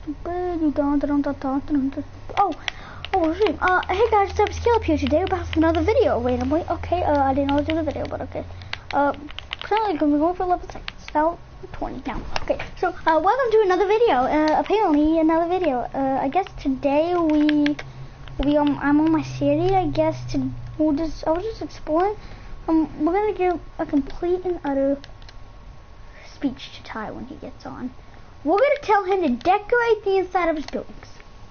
Oh, shoot. Hey guys, it's Upscale here. Today we're back with another video randomly. Okay, I didn't know I was doing a video, but okay. Currently we're going for level 6. Now 20 now. Okay, so welcome to another video. Apparently another video. I guess today I'm on my series. I guess I was just exploring. We're gonna give a complete and utter speech to Ty when he gets on. We're gonna tell him to decorate the inside of his buildings.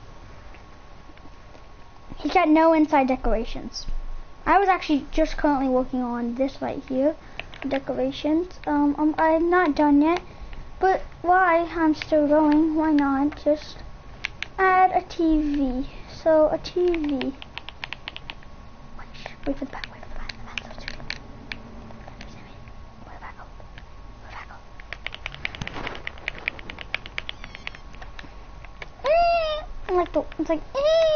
He's got no inside decorations. I was actually just currently working on this right here, decorations. I'm not done yet, but why I'm still going? Why not just add a TV? So a TV. Wait for the back. Wait for the back. That's so stupid. Where the back go? Where the back go? It's like.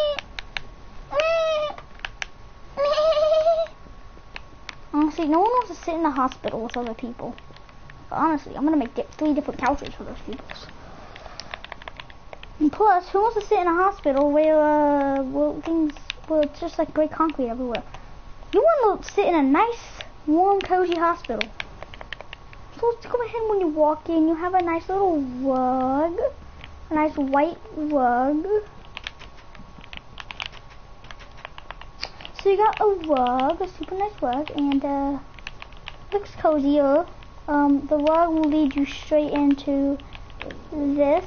Honestly, no one wants to sit in the hospital with other people. But honestly, I'm gonna make 3 different couches for those people. And plus, who wants to sit in a hospital where it's just like gray concrete everywhere? You want to sit in a nice, warm, cozy hospital. So let's go ahead when you walk in. You have a nice little rug, a nice white rug. So you got a rug, a super nice rug, and looks cozier. The rug will lead you straight into this.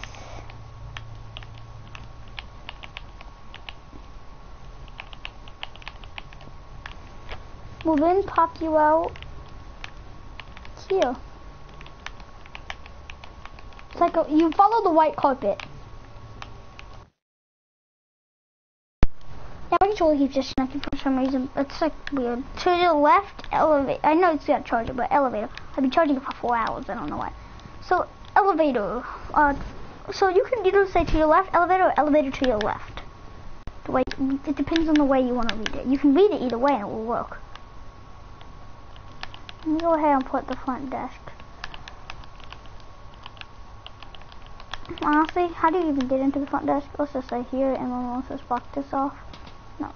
We'll then pop you out here. It's like you follow the white carpet. My controller keeps just snapping for some reason. It's like weird. To the left, elevator. I know it's got a charger, but elevator. I've been charging it for 4 hours. I don't know why. So elevator. So you can either say to your left, elevator, or elevator to your left. The way it depends on the way you want to read it. You can read it either way, and it will work. Let me go ahead and put the front desk. Honestly, how do you even get into the front desk? Let's just say here, and then let's just block this off. No.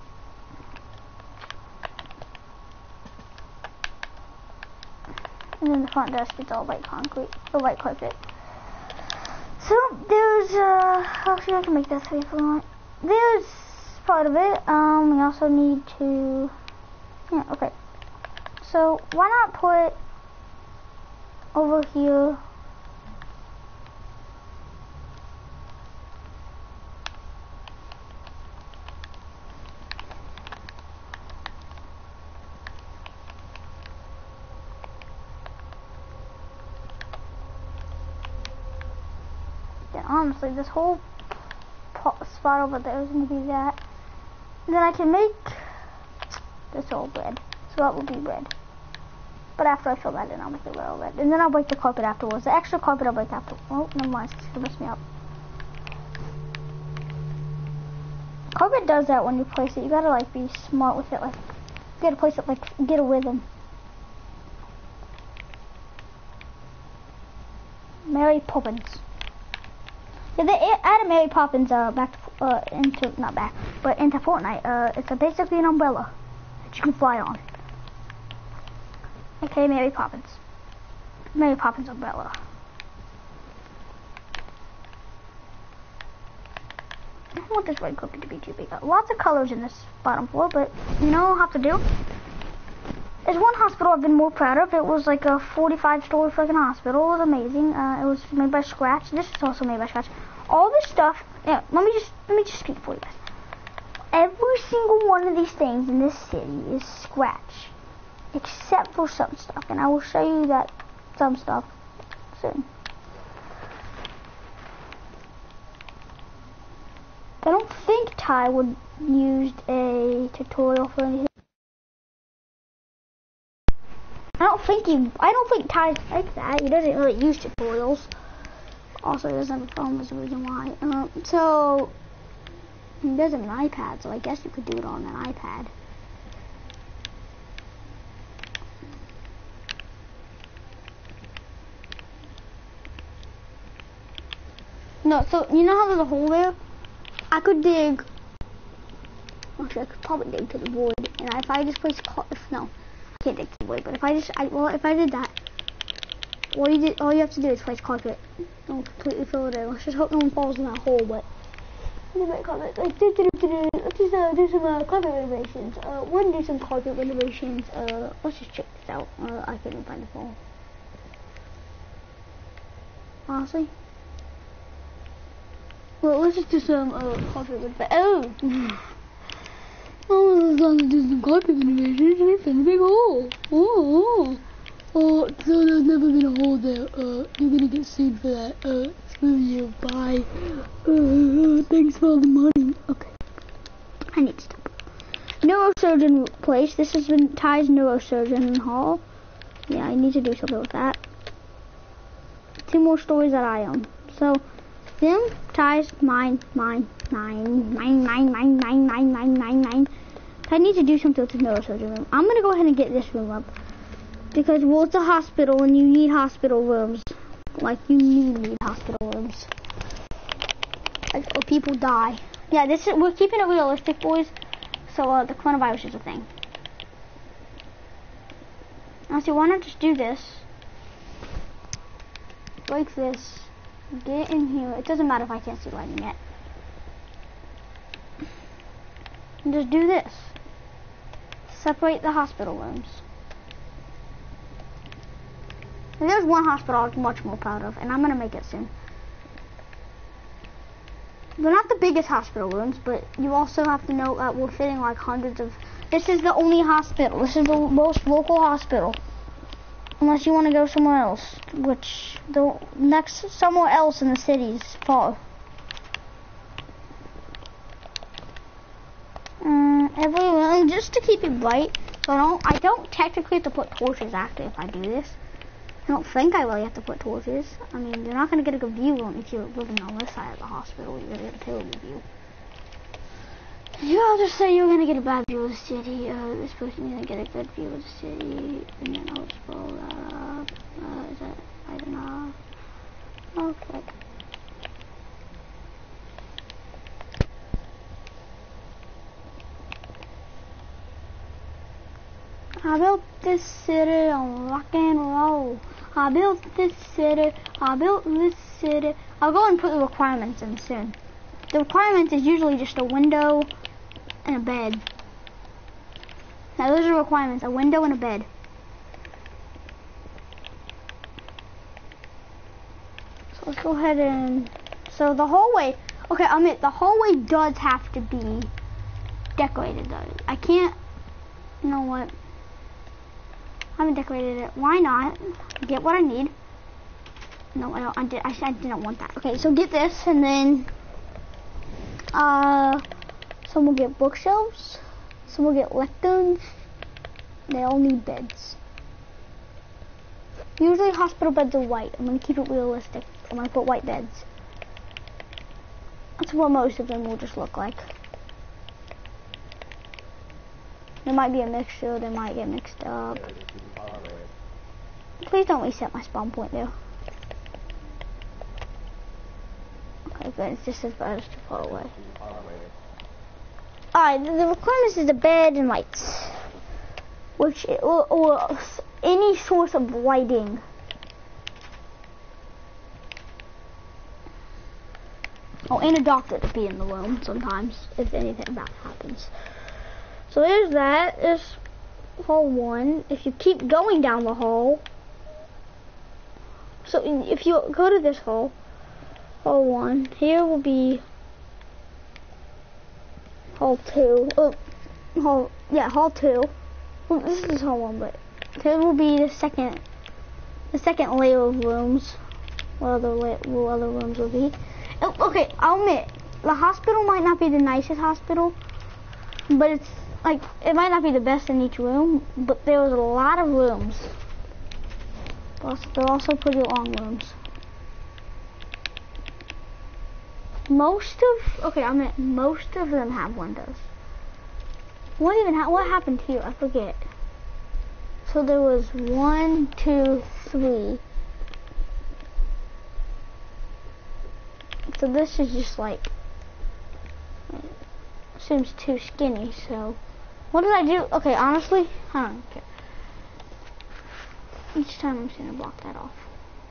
And then the front desk is all white concrete, or white carpet. So there's actually I can make this if we want. There's part of it. We also need to. Yeah. Okay. So why not put over here? Honestly, this whole spot over there is going to be that. And then I can make this all red. So that will be red. But after I fill that in, I'll make it all red. And then I'll break the carpet afterwards. The extra carpet I'll break after. Oh, never mind. It's going to mess me up. Carpet does that when you place it. You gotta like be smart with it. Like, you gotta place it like, get a rhythm. Mary Poppins. Yeah, they added Mary Poppins back to, into Fortnite. It's basically an umbrella that you can fly on. Okay, Mary Poppins. Mary Poppins umbrella. I don't want this red carpet to be too big. Lots of colors in this bottom floor, but you know what I'll have to do? There's one hospital I've been more proud of. It was like a 45-story freaking hospital. It was amazing. It was made by scratch. This is also made by scratch. All this stuff. Yeah, let me just speak for you guys. Every single one of these things in this city is scratch, except for some stuff, and I will show you that some stuff soon. I don't think Ty would use a tutorial for anything. I don't think Ty's like that. He doesn't really use tutorials. Also, he doesn't have a phone, that's the reason why. So, he does have an iPad, so I guess you could do it on an iPad. No, so you know how there's a hole there? I could dig. Actually, I could probably dig to the void, and if I just place no, I can't dig to the void. But if I just, if I did that, all you have to do is place carpet. Don't completely fill it in. Let's just hope no one falls in that hole. But make comment like let's just do some carpet renovations. We're gonna do some carpet renovations. Let's just check this out. I couldn't find the phone. Honestly. Well, let's just do some carpet renovations. Oh, as long as do some carpet renovations, we found a big hole. Oh, so there's never been a hole there. You're gonna get sued for that. Screw you, bye. Thanks for all the money. Okay. I need to stop. Neurosurgeon place. This has been Ty's neurosurgeon hall. Yeah, I need to do something with that. 2 more stories that I own. So, them, Ty's, mine. I need to do something with the neurosurgeon room. I'm gonna go ahead and get this room up. Because, well, it's a hospital and you need hospital rooms. Like, you need hospital rooms. Like, or people die. Yeah, we're keeping it realistic, boys. So, the coronavirus is a thing. Now, see, why not just do this? Like this. Get in here. It doesn't matter if I can't see lighting yet. And just do this. Separate the hospital rooms. And there's one hospital I'm much more proud of, and I'm going to make it soon. They're not the biggest hospital rooms, but you also have to know that we're fitting like hundreds of... This is the only hospital. This is the most local hospital. Unless you want to go somewhere else, which the next somewhere else in the city is far. Everyone, just to keep it bright, so I don't technically have to put torches after if I do this. I don't think I really have to put torches. I mean, you're not going to get a good view if you're living on this side of the hospital. You're going to get a terrible view. I'll just say you're going to get a bad view of the city. This person's going to get a good view of the city. And then I'll just roll that up. Is that, I don't know. Okay. I built this city on rock and roll. I built this city. I built this city. I'll go and put the requirements in soon. The requirements is usually just a window and a bed. Now those are requirements, a window and a bed. So let's go ahead and, so the hallway, okay, I mean, the hallway does have to be decorated though. I can't, you know what, I haven't decorated it. Why not? Get what I need. No, I don't, I didn't want that. Okay, so get this and then, some will get bookshelves, some will get lecterns. They all need beds. Usually hospital beds are white. I'm going to keep it realistic. I'm going to put white beds. That's what most of them will just look like. There might be a mixture. They might get mixed up. Please don't reset my spawn point there. Okay, good. It's just as bad as too far away. Alright, the requirements is the bed and lights. Which, or any source of lighting. Oh, and a doctor to be in the room sometimes, if anything bad happens. So there's that. There's hall 1. If you keep going down the hall, so if you go to this hall, hall 1, here will be hall 2. Hall 2. Well, this is hall 1, but here will be the second layer of rooms. What other rooms will be? Okay, I'll admit, the hospital might not be the nicest hospital, but it's like, it might not be the best in each room, but there's a lot of rooms. Plus, they're also pretty long rooms. Most of them have windows. What happened here? I forget. So there was 1, 2, 3, So this is just like, seems too skinny, so. What did I do? Okay, honestly, I don't care. Each time I'm just gonna block that off.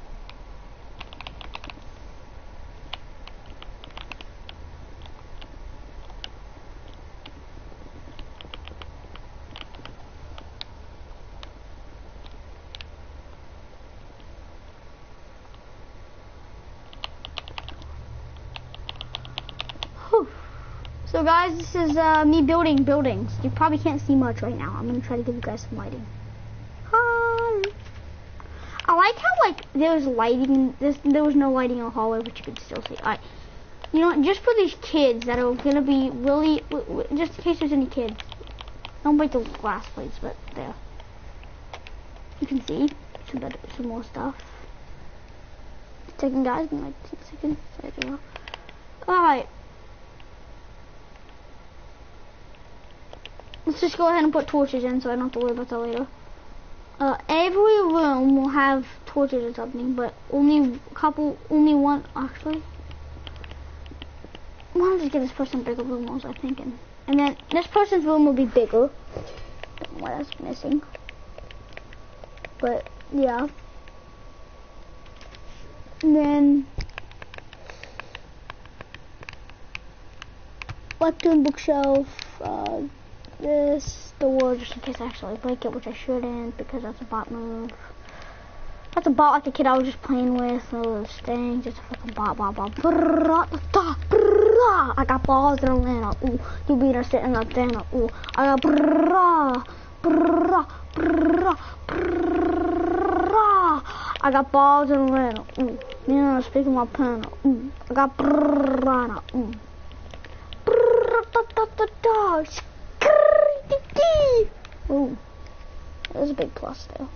So guys, this is me building buildings. You probably can't see much right now. I'm gonna try to give you guys some lighting. Hi. I like how like there's lighting. There was no lighting in the hallway, but you could still see. Alright, you know what? Just for these kids that are gonna be really, just in case there's any kids. Don't break the glass plates, but there. You can see some more stuff. Second, guys, in like 2 seconds. There you go. Alright. Let's just go ahead and put torches in so I don't have to worry about that later. Every room will have torches or something, but only one, actually. Why don't I just give this person bigger room, was I thinking? And then this person's room will be bigger. Don't know what else missing. But, yeah. And then webtoon bookshelf, this door, just in case I actually break it, which I shouldn't, because that's a bot move. That's a bot like the kid I was just playing with. Oh, this thing, just a fucking bot. I got balls in Atlanta. Ooh, you beat her sitting up there. Ooh, I got I got balls in Atlanta. Ooh, you know, speaking my pen. Ooh, I got ooh. Ooh, there's a big plus there.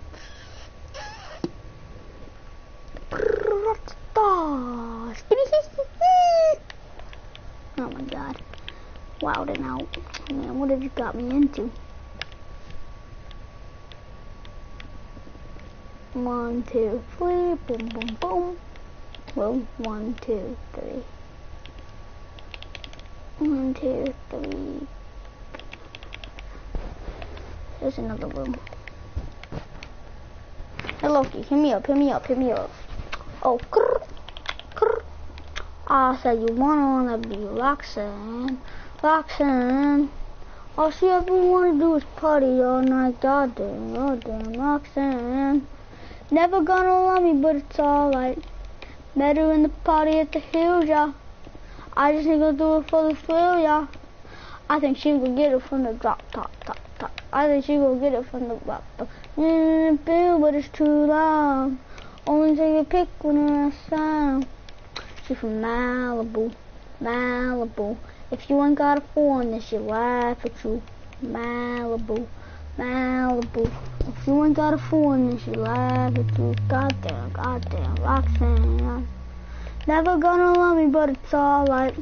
Oh my god. Wilding out. Man, what have you got me into? 1, 2, 3, boom, boom, boom. Well, 1, 2, 3. 1, 2, 3. There's another room. Hey Loki, hit me up. Oh, grr, grr. I said you wanna be Roxanne. All she ever wanna do is party all night. Goddamn, Roxanne. Never gonna love me, but it's alright. Met her in the party at the hills, yeah. I just ain't gonna do it for the thrill, yeah. I think she gonna get it from the drop top. I think she gonna get it from the drop top. But it's too long. Only take a pic when it's sound. She from Malibu. If you ain't got a phone, then she laugh at you. Malibu. If you ain't got a phone, then she laugh at you. Goddamn, Roxanne. Never gonna love me, but it's alright.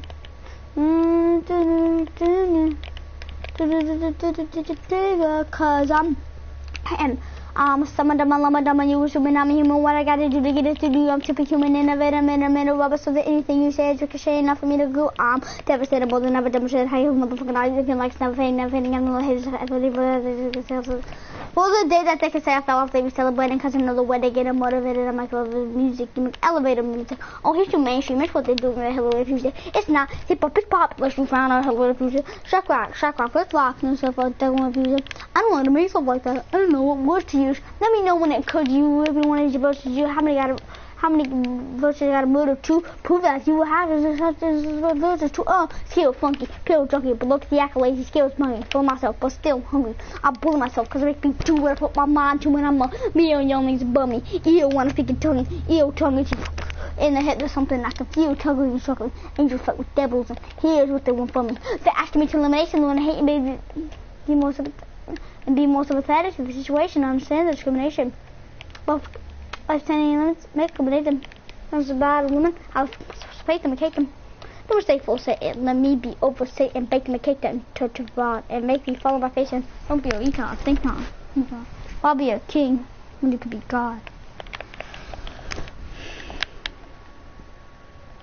Cause I'm some of them, you assuming I'm human. What I gotta do to get it to do? I'm tripping human in a minute, rubber, so that anything you say is ricochet enough for me to go. I'm devastated, more than ever demonstrated how you motherfucking are. You can like never fading, I'm a little haters. Well, the day that they can say I fell off, they be celebrating because another way they get motivated. I'm like, love music, you make elevator music. Oh, here's too mainstream. It's what they do in the Hello Future. It's not hip hop, it's pop. Let's be found out Hello Future. Shock rock, let's rock and stuff like that. I don't want to make stuff like that. I don't know what words to use. Let me know when it could you. If you want to use your verses, you how many verses you got to murder to prove that you have verses to skill funky, pill junkie, but look at the accolades, he skills money for myself, but still hungry. I bully myself because I make me do what I put my mind to when I'm a million younglings bummy. You don't want to speak in tongue, in the head there's something I can feel tugging and struggling. Angels fight with devils and here's what they want from me. They're asking me to elimination when I hate and be more sympathetic to the situation. I understand the discrimination. Well, by standing limits, make them. I was a bad woman. I was fake them and cake them. The mistake will say it. Let me be over Satan, bake them and cake them, touch of God, and make me follow my face and don't be a econ, think not. I'll be a king when you could be God. So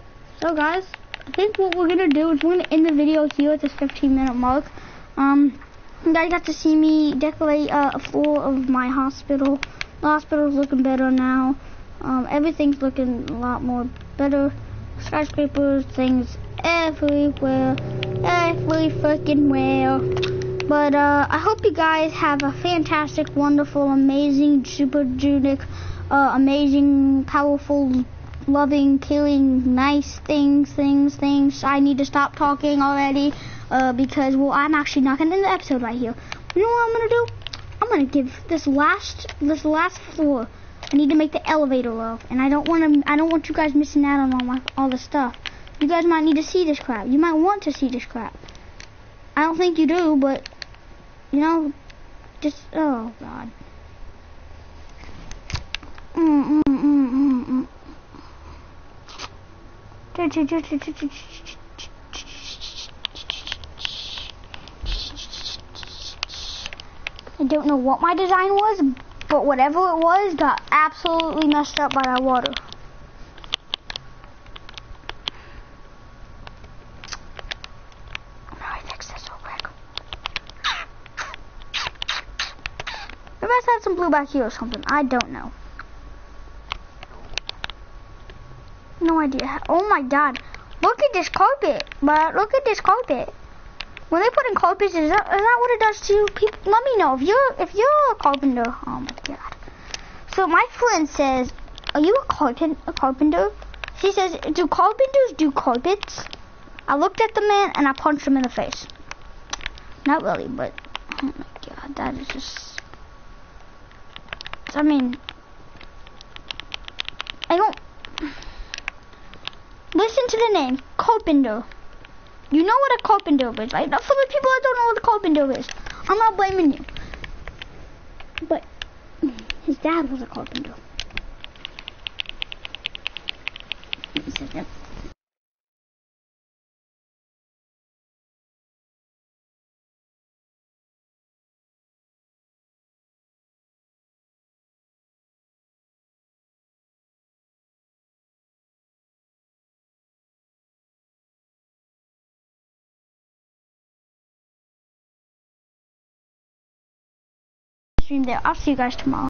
So guys, I think what we're gonna do is we're gonna end the video here at this 15-minute mark. You guys got to see me decorate a floor of my hospital. The hospital's looking better now. Everything's looking a lot more better. Skyscrapers, things everywhere, every freaking where. But I hope you guys have a fantastic, wonderful, amazing, super unique, amazing, powerful, loving, killing, nice things. I need to stop talking already because, well, I'm actually not gonna end the episode right here. You know what I'm gonna do? I'm gonna give this last floor. I need to make the elevator of, and I don't want you guys missing out on all the stuff. You guys might need to see this crap. You might want to see this crap. I don't think you do, but you know, just oh god. I don't know what my design was, but whatever it was got absolutely messed up by that water. How do I fix this real quick? Maybe I had some blue back here or something. I don't know. No idea. Oh my god. Look at this carpet, but look at this carpet. When they put in carpets, is that what it does to you? People, let me know if you're a carpenter. Oh my god. So my friend says, "Are you a carpenter?" She says, "Do carpenters do carpets?" I looked at the man and I punched him in the face. Not really, but oh my god, that is just. I mean, I don't. Listen to the name, carpenter. You know what a carpenter is, right? Now, for the people that don't know what a carpenter is, I'm not blaming you. But his dad was a carpenter. Wait a second. Stream there. I'll see you guys tomorrow.